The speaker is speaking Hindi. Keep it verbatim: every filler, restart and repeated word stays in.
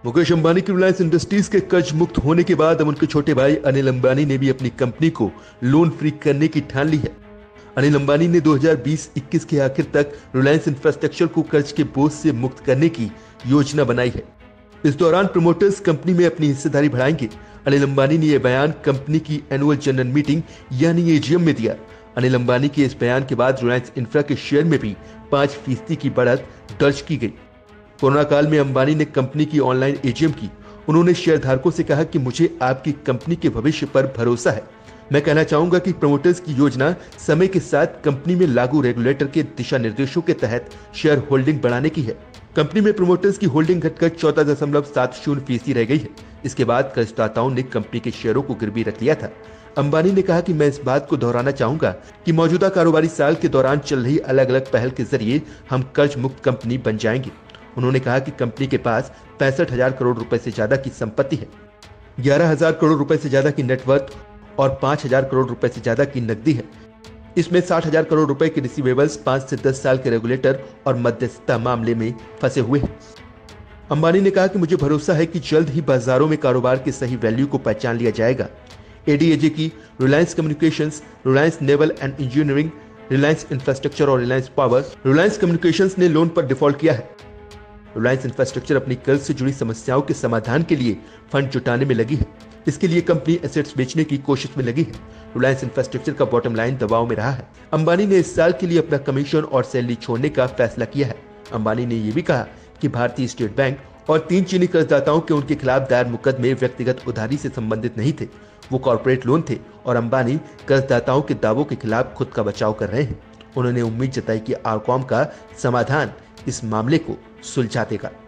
मुकेश अंबानी की रिलायंस इंडस्ट्रीज के कर्ज मुक्त होने के बाद अब उनके छोटे भाई अनिल अंबानी ने भी अपनी कंपनी को लोन फ्री करने की ठान ली है। अनिल अंबानी ने दो हज़ार बीस इक्कीस के आखिर तक रिलायंस इंफ्रास्ट्रक्चर को कर्ज के बोझ से मुक्त करने की योजना बनाई है। इस दौरान प्रमोटर्स कंपनी में अपनी हिस्सेदारी बढ़ाएंगे। अनिल अंबानी ने यह बयान कंपनी की एनुअल जनरल मीटिंग यानी एजीएम में दिया। अनिल अंबानी के इस बयान के बाद रिलायंस इंफ्रा के शेयर में भी पांच फीसदी की बढ़त दर्ज की गई। कोरोना काल में अंबानी ने कंपनी की ऑनलाइन एजीएम की। उन्होंने शेयरधारकों से कहा कि मुझे आपकी कंपनी के भविष्य पर भरोसा है। मैं कहना चाहूंगा कि प्रमोटर्स की योजना समय के साथ कंपनी में लागू रेगुलेटर के दिशा निर्देशों के तहत शेयर होल्डिंग बढ़ाने की है। कंपनी में प्रमोटर्स की होल्डिंग घटकर चौदह दशमलव सात शून्य फीसदी रह गई है। इसके बाद कर्जदाताओं ने कंपनी के शेयरों को गिरवी रख लिया था। अंबानी ने कहा कि मैं इस बात को दोहराना चाहूंगा कि मौजूदा कारोबारी साल के दौरान चल रही अलग अलग पहल के जरिए हम कर्ज मुक्त कंपनी बन जाएंगे। उन्होंने कहा कि कंपनी के पास पैंसठ हजार करोड़ रुपए से ज्यादा की संपत्ति है, ग्यारह हजार करोड़ रुपए से ज्यादा की नेटवर्थ और पांच हजार करोड़ रुपए से ज्यादा की नकदी है। इसमें साठ हजार करोड़ रुपए के रिसीवेबल्स पांच से दस साल के रेगुलेटर और मध्यस्थता मामले में फंसे हुए हैं। अंबानी ने कहा कि मुझे भरोसा है कि जल्द ही बाजारों में कारोबार के सही वैल्यू को पहचान लिया जाएगा। एडीएजे की Reliance Communications, Reliance Naval and Engineering, Reliance Infrastructure और रिलायंस पावर, रिलायंस कम्युनिकेशंस ने लोन पर डिफॉल्ट किया है। रिलायंस इंफ्रास्ट्रक्चर अपनी कर्ज से जुड़ी समस्याओं के समाधान के लिए फंड जुटाने में लगी है। इसके लिए कंपनी एसेट्स बेचने की कोशिश में लगी है। रिलायंस इंफ्रास्ट्रक्चर का बॉटम लाइन दबाव में रहा है। अंबानी ने इस साल के लिए अपना कमीशन और सैलरी छोड़ने का फैसला किया है। अंबानी ने यह भी कहा कि भारतीय स्टेट बैंक और तीन चीनी कर्जदाताओं के उनके खिलाफ दायर मुकदमे व्यक्तिगत उधारी से संबंधित नहीं थे, वो कॉर्पोरेट लोन थे और अंबानी कर्जदाताओं के दावों के खिलाफ खुद का बचाव कर रहे हैं। उन्होंने उम्मीद जताई कि आरकॉम का समाधान इस मामले को सुलझा देगा।